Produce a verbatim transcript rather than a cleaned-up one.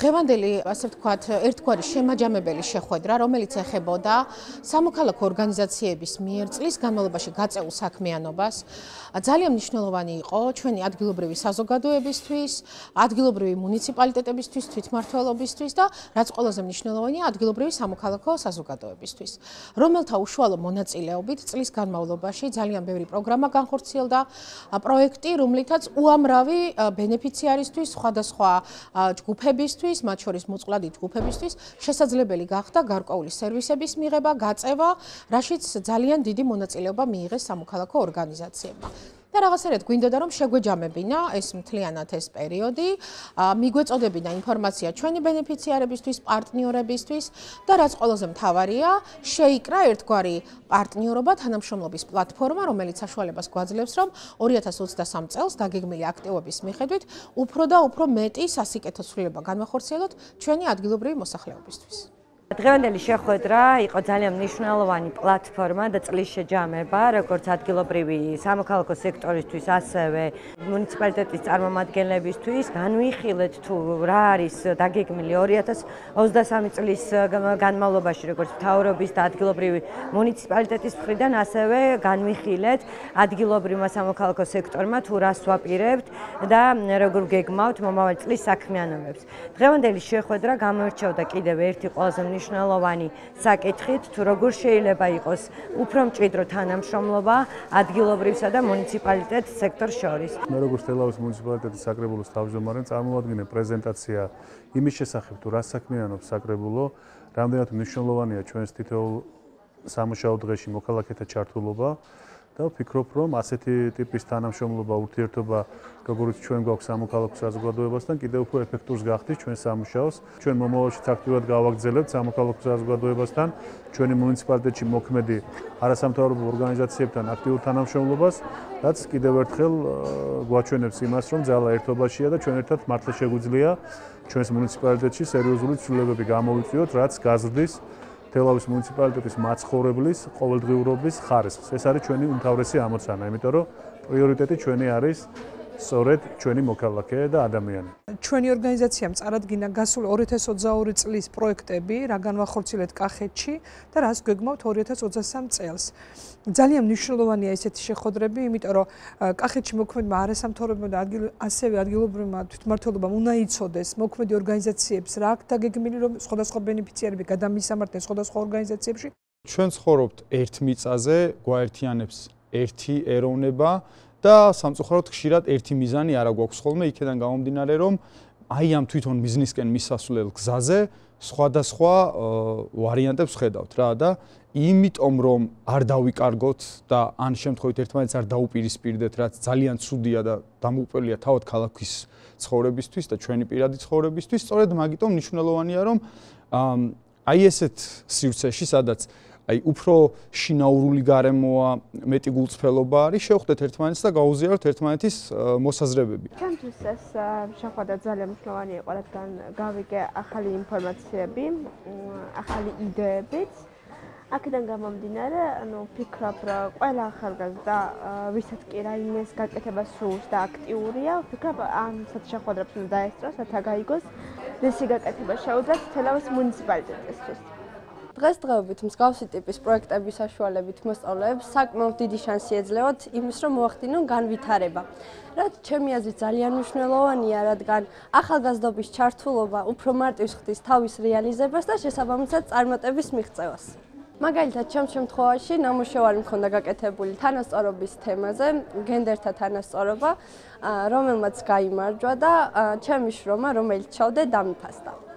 დღევანდელი, ასე ვთქვათ, ერთგვარი შემაჯამებელი შეხვედრა, რომელიც ეხებოდა სამოქალაქო ორგანიზაციების მიერ წლის განმავლობაში გაწეულ საქმიანობას. ძალიან მნიშვნელოვანი იყო ჩვენი ადგილობრივი საზოგადოებისთვის, ადგილობრივი მუნიციპალიტეტებისთვის, თვითმმართველობისთვის და რაც ყველაზე მნიშვნელოვანია, ადგილობრივი სამოქალაქო საზოგადოებისთვის, რომელთა უშუალო მონაწილეობით წლის განმავლობაში ძალიან ბევრი პროგრამა განხორციელდა, პროექტი, რომლითაც უამრავი ბენეფიციარისთვის, სხვადასხვა ჯგუფებისთვის, მათ შორის მოწყვლადი ჯგუფებისთვის შესაძლებელი გახდა გარკვეული სერვისების მიღება, გაწევა, რაშიც ძალიან დიდი მონაწილეობა მიიღეს სამოქალაქო ორგანიზაციებმა. და რაღაცერად გვინდოდა რომ შეგვეჯამებინა ეს მთლიანად ეს პერიოდი, მიგვეწოდებინა ინფორმაცია ჩვენი ბენეფიციარებისთვის, პარტნიორებისთვის და რაც ყველაზე მთავარია, შეიკრა ერთგვარი პარტნიორობა, თანამშრომლობის პლატფორმა, რომელიც საშუალებას გვაძლევს, რომ ორი ათას ოცდასამ წელს დაგეგმილი აქტივობის მიხედვით უფრო და უფრო მეტი სასიკეთო ცვლილება განვახორციელოთ ჩვენი ადგილობრივი მოსახლეობისთვის. დღევანდელი შეხვედრა იყო ძალიან მნიშვნელოვანი პლატფორმა და წლის შეჯამება, როგორც ადგილობრივი სამოქალაქო სექტორისთვის, ასევე მუნიციპალიტეტის წარმომადგენლებისთვის. განვიხილეთ თუ რა არის დაგეგმილი ორი ათას ოცდასამი წლის განმავლობაში, როგორც მთავრობის და ადგილობრივი მუნიციპალიტეტის მხრიდან, ასევე განვიხილეთ ადგილობრივმა სამოქალაქო სექტორმა თუ რას ვაპირებთ და როგორ გეგმავთ მომავალ წლის საქმიანობებს. დღევანდელი შეხვედრა გამოირჩეოდა კიდევ ერთი ყველაზე მნიშვნელოვანი საკითხით, თუ როგორ შეიძლება იყოს უფრო მჭიდრო თანამშრომლობა ადგილობრივსა და მუნიციპალიტეტ სექტორს შორის. მე როგორც თელავის მუნიციპალიტეტის საკრებულოს თავმჯდომარე წარმოვადგინე პრეზენტაცია იმის შესახებ, თუ რა საქმიანობს საკრებულო, რამდენად მნიშვნელოვანია ჩვენს თითოეულ სამუშაო დღეში მოქალაქეთა ჩართულობა და ვფიქრობ, რომ ასეთი ტიპის თანამშრომლობა, ურთიერთობა, როგორც ჩვენ გვაქვს სამოქალაქო საზოგადოებასთან, კიდევ უფრო ეფექტურს გახდის ჩვენ სამუშაოს. ჩვენ მომავალშიც აქტიურად გავაგრძელებთ სამოქალაქო საზოგადოებასთან, ჩვენი მუნიციპალიტეტში მოქმედი არასამთავრობო ორგანიზაციებთან აქტიურ თანამშრომლობას, რაც კიდევ ერთხელ გვაჩვენებს იმას, რომ ძალა ერთობაშია და ჩვენ ერთად მართლა შეგვიძლია ჩვენს მუნიციპალიტეტში სერიოზული ცვლილებები გამოვიწვიოთ, რაც გაზრდის თელავის მუნიციპალიტეტის მაცხოვრებლის ყოველდღიურობის ხარისხს. ეს არის ჩვენი უმთავრესი ამოცანა, იმიტომ რომ პრიორიტეტი ჩვენი არის სწორედ ჩვენი მოქალაქე და ადამიანი. ჩვენი ორგანიზაციამ წარადგინა გასული ორი ათას ოცდაორი წლის პროექტები, რა განვახორციელეთ კახეთში და რას გვეგმავთ ორი ათას ოცდასამ წელს. ძალიან მნიშვნელოვანია ესეთი შეხვედრები, იმიტომ რომ კახეთში მოქმედმა არასამთავრობო და ასევე ადგილობრივმა თვითმმართველობამ უნდა იცოდეს მოქმედი ორგანიზაციებს რა აქვს დაგეგმილი, რომ სხვადასხვა ბენეფიციარები გადამისამართნენ სხვადასხვა ორგანიზაციებში. ჩვენ ცხოვრობთ ერთ მიწაზე, გვაერთიანებს ერთი ეროვნება და სამწუხაროდ ხშირად ერთი მიზანი არა გვაქვს ხოლმე, იქიდან გამომდინარე, რომ აი ამ თვითონ მიზნისკენ მისასვლელ გზაზე სხვადასხვა ვარიანტებს ხედავთ რა და იმიტომ რომ არ დავიკარგოთ და ან შემთხვევით ერთმანეთს არ დაუპირისპირდეთ, რაც ძალიან ცუდია და დამოუკველია თავად ქალაქის ცხოვრებისთვის და ჩვენი პირადი ცხოვრებისთვის, სწორედ მაგიტომ მნიშვნელოვანია რომ აი ესეთ სივრცეში, სადაც აი უფრო შინაურული გარემოა, მეტი გულწრფელობა არის, შევხვდეთ ერთმანეთს და გაუზიაროთ ერთმანეთის მოსაზრებები. ჩემთვის ეს შეხვედრა ძალიან მნიშვნელოვანი იყო, რადგან გავიგე ახალი ინფორმაციები, ახალი იდეებიც. აქედან გამომდინარე, ანუ ვფიქრობ, რომ ყველა ახალგაზრდა, ვისაც კი რაიმეს გაკეთება სურს და აქტიურია, ვფიქრობ, ამ შეხვედრებს უნდა დაესწროს, რათა გაიგოს, რისი გაკეთება შეუძლიათ თელავის მუნიციპალიტეტისთვის. დღესდღეობით მსგავსი ტიპის პროექტების საშუალებით მოსწავლეებს საკმაოდ დიდი შანსი ეძლევათ იმის, რომ მოახდინონ განვითარება. რაც ჩემი აზრით ძალიან მნიშვნელოვანია, რადგან ახალგაზრდობის ჩართულობა უფრო მარტივს ხდის თავის რეალიზებას და შესაბამისად წარმატების მიღწევას. მაგალითად, ჩემს შემთხვევაში ნამუშევარი მქონდა გაკეთებული თანასწორობის თემაზე, გენდერთა თანასწორობა, რომელმაც გაიმარჯვა და ჩემი შრომა, რომელიც ჩავდე, დამიფასდა.